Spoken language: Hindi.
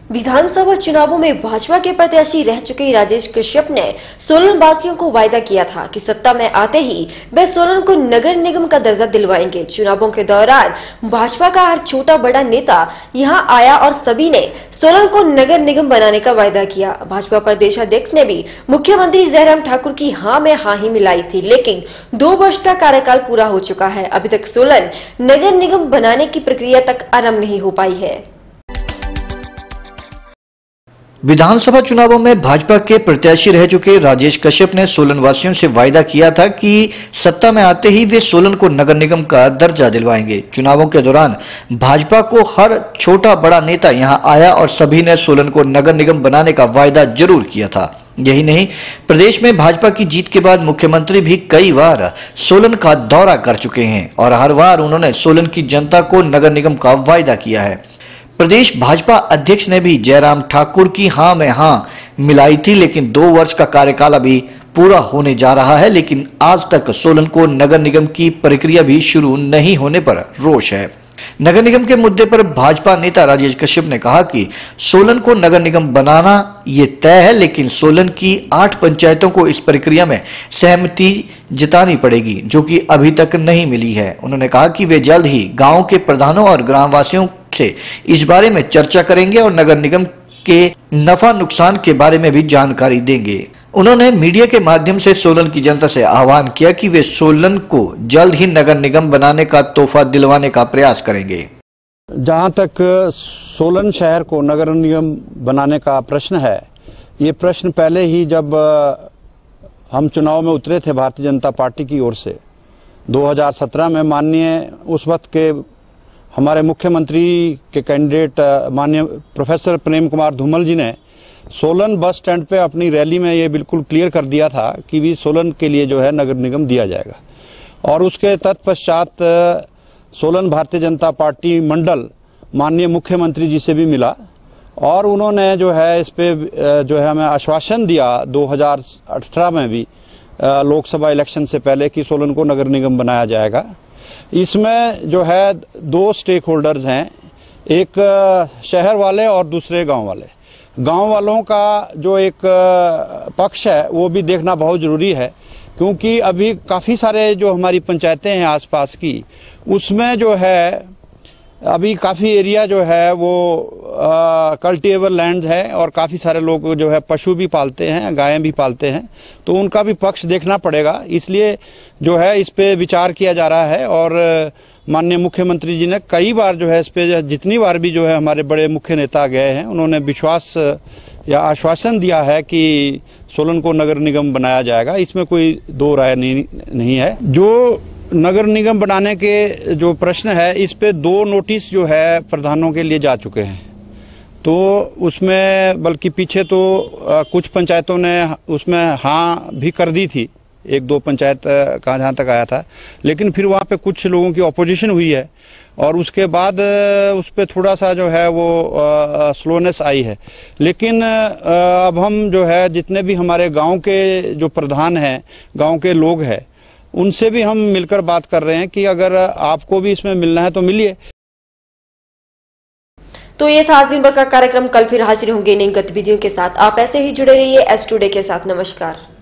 विधानसभा चुनावों में भाजपा के प्रत्याशी रह चुके राजेश कश्यप ने सोलन वासियों को वायदा किया था कि सत्ता में आते ही वे सोलन को नगर निगम का दर्जा दिलवाएंगे। चुनावों के दौरान भाजपा का हर छोटा बड़ा नेता यहां आया और सभी ने सोलन को नगर निगम बनाने का वायदा किया। भाजपा प्रदेश अध्यक्ष ने भी मुख्यमंत्री जयराम ठाकुर की हाँ में हाँ ही मिलाई थी, लेकिन 2 वर्ष का कार्यकाल पूरा हो चुका है। अभी तक सोलन नगर निगम बनाने की प्रक्रिया तक आरंभ नहीं हो पाई है। विधानसभा चुनावों में भाजपा के प्रत्याशी रह चुके राजेश कश्यप ने सोलन वासियों से वायदा किया था कि सत्ता में आते ही वे सोलन को नगर निगम का दर्जा दिलवाएंगे। चुनावों के दौरान भाजपा को हर छोटा बड़ा नेता यहां आया और सभी ने सोलन को नगर निगम बनाने का वायदा जरूर किया था। यही नहीं, प्रदेश में भाजपा की जीत के बाद मुख्यमंत्री भी कई बार सोलन का दौरा कर चुके हैं और हर बार उन्होंने सोलन की जनता को नगर निगम का वायदा किया है। प्रदेश भाजपा अध्यक्ष ने भी जयराम ठाकुर की हाँ में हाँ मिलाई थी, लेकिन 2 वर्ष का कार्यकाल अभी पूरा होने जा रहा है, लेकिन आज तक सोलन को नगर निगम की प्रक्रिया भी शुरू नहीं होने पर रोष है। नगर निगम के मुद्दे पर भाजपा नेता राजेश कश्यप ने कहा कि सोलन को नगर निगम बनाना ये तय है, लेकिन सोलन की 8 पंचायतों को इस प्रक्रिया में सहमति जतानी पड़ेगी, जो कि अभी तक नहीं मिली है। उन्होंने कहा कि वे जल्द ही गांव के प्रधानों और ग्रामवासियों से इस बारे में चर्चा करेंगे और नगर निगम के नफा नुकसान के बारे में भी जानकारी देंगे। उन्होंने मीडिया के माध्यम से सोलन की जनता से आह्वान किया कि वे सोलन को जल्द ही नगर निगम बनाने का तोहफा दिलवाने का प्रयास करेंगे। जहां तक सोलन शहर को नगर निगम बनाने का प्रश्न है, ये प्रश्न पहले ही जब हम चुनाव में उतरे थे भारतीय जनता पार्टी की ओर से 2017 में, माननीय उस वक्त के हमारे मुख्यमंत्री के कैंडिडेट माननीय प्रोफेसर प्रेम कुमार धूमल जी ने सोलन बस स्टैंड पे अपनी रैली में ये बिल्कुल क्लियर कर दिया था कि भी सोलन के लिए जो है नगर निगम दिया जाएगा। और उसके तत्पश्चात सोलन भारतीय जनता पार्टी मंडल माननीय मुख्यमंत्री जी से भी मिला और उन्होंने जो है इस पे जो है हमें आश्वासन दिया 2018 में भी लोकसभा इलेक्शन से पहले कि सोलन को नगर निगम बनाया जाएगा। इसमें जो है 2 स्टेक होल्डर्स हैं, एक शहर वाले और दूसरे गांव वाले। गांव वालों का जो एक पक्ष है वो भी देखना बहुत जरूरी है, क्योंकि अभी काफी सारे जो हमारी पंचायतें हैं आसपास की, उसमें जो है अभी काफी एरिया जो है वो कल्टिवेबल लैंड है और काफी सारे लोग जो है पशु भी पालते हैं, गायें भी पालते हैं, तो उनका भी पक्ष देखना पड़ेगा। इसलिए जो है इस पे विचार किया जा रहा है और माननीय मुख्यमंत्री जी ने कई बार जो है इस पे जितनी बार भी जो है हमारे बड़े मुख्य नेता गए हैं, उन्होंने विश्वास या आश्वासन दिया है कि सोलन को नगर निगम बनाया जाएगा। इसमें कोई 2 राय नहीं है। जो नगर निगम बनाने के जो प्रश्न है, इस पे 2 नोटिस जो है प्रधानों के लिए जा चुके हैं, तो उसमें बल्कि पीछे तो कुछ पंचायतों ने उसमें हाँ भी कर दी थी, 1-2 पंचायत का जहां तक आया था, लेकिन फिर वहां पे कुछ लोगों की ऑपोजिशन हुई है और उसके बाद उस पे थोड़ा सा जो है वो स्लोनेस आई है। लेकिन अब हम जो है जितने भी हमारे गांव के जो प्रधान हैं, गांव के लोग हैं, उनसे भी हम मिलकर बात कर रहे हैं कि अगर आपको भी इसमें मिलना है तो मिलिए। तो ये था आज दिन भर का कार्यक्रम। कल फिर हाजिर होंगे नई गतिविधियों के साथ। आप ऐसे ही जुड़े रहिए एस टुडे के साथ। नमस्कार।